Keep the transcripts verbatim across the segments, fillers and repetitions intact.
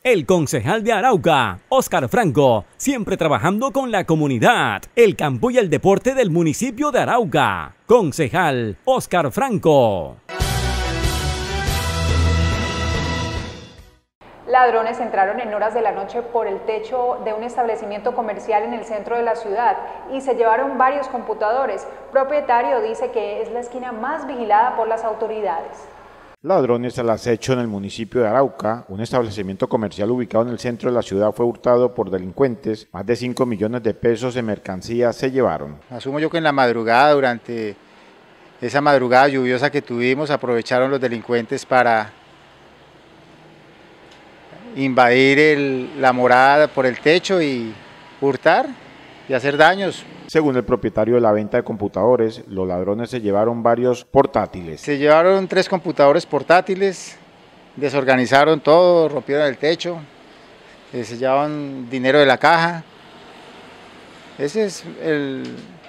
El concejal de Arauca, Óscar Franco, siempre trabajando con la comunidad, el campo y el deporte del municipio de Arauca. Concejal Óscar Franco. Ladrones entraron en horas de la noche por el techo de un establecimiento comercial en el centro de la ciudad y se llevaron varios computadores. Propietario dice que es la esquina más vigilada por las autoridades. Ladrones al acecho en el municipio de Arauca. Un establecimiento comercial ubicado en el centro de la ciudad fue hurtado por delincuentes. Más de cinco millones de pesos en mercancía se llevaron. Asumo yo que en la madrugada, durante esa madrugada lluviosa que tuvimos, aprovecharon los delincuentes para invadir el, la morada por el techo y hurtar y hacer daños. Según el propietario de la venta de computadores, los ladrones se llevaron varios portátiles. Se llevaron tres computadores portátiles, desorganizaron todo, rompieron el techo, se llevaron dinero de la caja. Ese es el,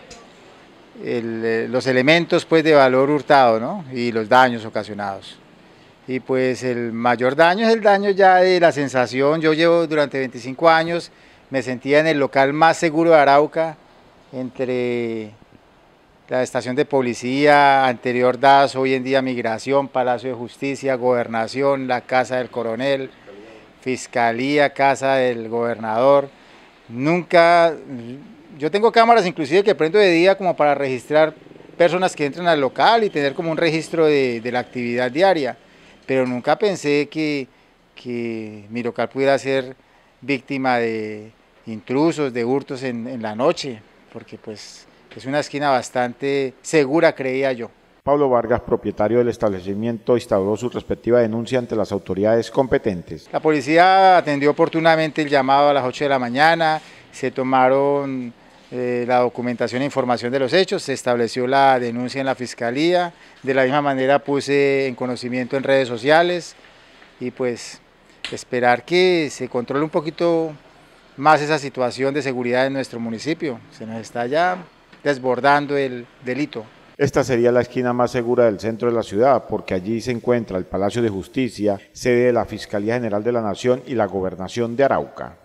el, los elementos pues, de valor hurtado, ¿no? Y los daños ocasionados. Y pues el mayor daño es el daño ya de la sensación. Yo llevo durante veinticinco años, me sentía en el local más seguro de Arauca, entre la estación de policía, anterior D A S, hoy en día Migración, Palacio de Justicia, Gobernación, la Casa del Coronel, Fiscalía, Casa del Gobernador. Nunca, yo tengo cámaras inclusive que prendo de día como para registrar personas que entran al local y tener como un registro de, de la actividad diaria, pero nunca pensé que, que mi local pudiera ser víctima de intrusos, de hurtos en, en la noche, porque pues es una esquina bastante segura, creía yo. Pablo Vargas, propietario del establecimiento, instauró su respectiva denuncia ante las autoridades competentes. La policía atendió oportunamente el llamado a las ocho de la mañana, se tomaron eh, la documentación e información de los hechos, se estableció la denuncia en la fiscalía, de la misma manera puse en conocimiento en redes sociales y pues esperar que se controle un poquito más esa situación de seguridad en nuestro municipio. Se nos está ya desbordando el delito. Esta sería la esquina más segura del centro de la ciudad, porque allí se encuentra el Palacio de Justicia, sede de la Fiscalía General de la Nación y la Gobernación de Arauca.